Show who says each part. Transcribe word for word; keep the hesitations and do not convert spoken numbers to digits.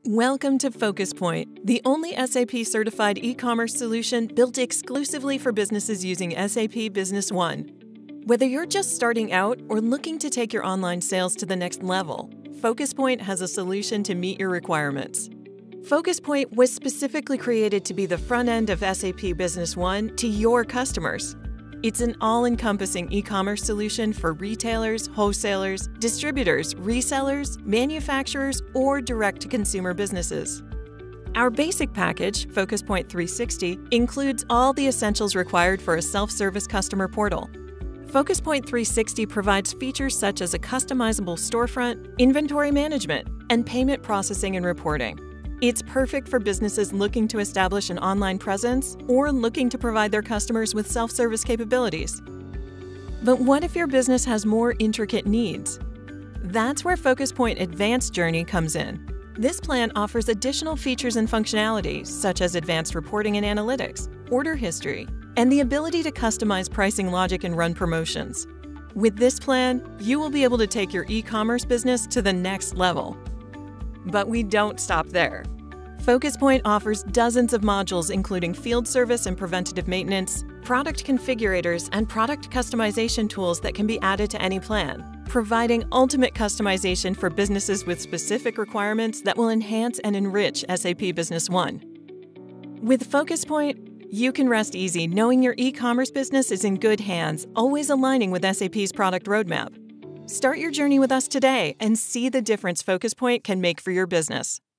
Speaker 1: Welcome to FocusPoint, the only S A P-certified e-commerce solution built exclusively for businesses using S A P Business One. Whether you're just starting out or looking to take your online sales to the next level, FocusPoint has a solution to meet your requirements. FocusPoint was specifically created to be the front end of S A P Business One to your customers. It's an all-encompassing e-commerce solution for retailers, wholesalers, distributors, resellers, manufacturers, or direct-to-consumer businesses. Our basic package, FocusPoint three sixty, includes all the essentials required for a self-service customer portal. FocusPoint three sixty provides features such as a customizable storefront, inventory management, and payment processing and reporting. It's perfect for businesses looking to establish an online presence or looking to provide their customers with self-service capabilities. But what if your business has more intricate needs? That's where FocusPoint Advanced Journey comes in. This plan offers additional features and functionality such as advanced reporting and analytics, order history, and the ability to customize pricing logic and run promotions. With this plan, you will be able to take your e-commerce business to the next level. But we don't stop there. FocusPoint offers dozens of modules including field service and preventative maintenance, product configurators, and product customization tools that can be added to any plan, providing ultimate customization for businesses with specific requirements that will enhance and enrich S A P Business One. With FocusPoint, you can rest easy knowing your e-commerce business is in good hands, always aligning with S A P's product roadmap. Start your journey with us today and see the difference FocusPoint can make for your business.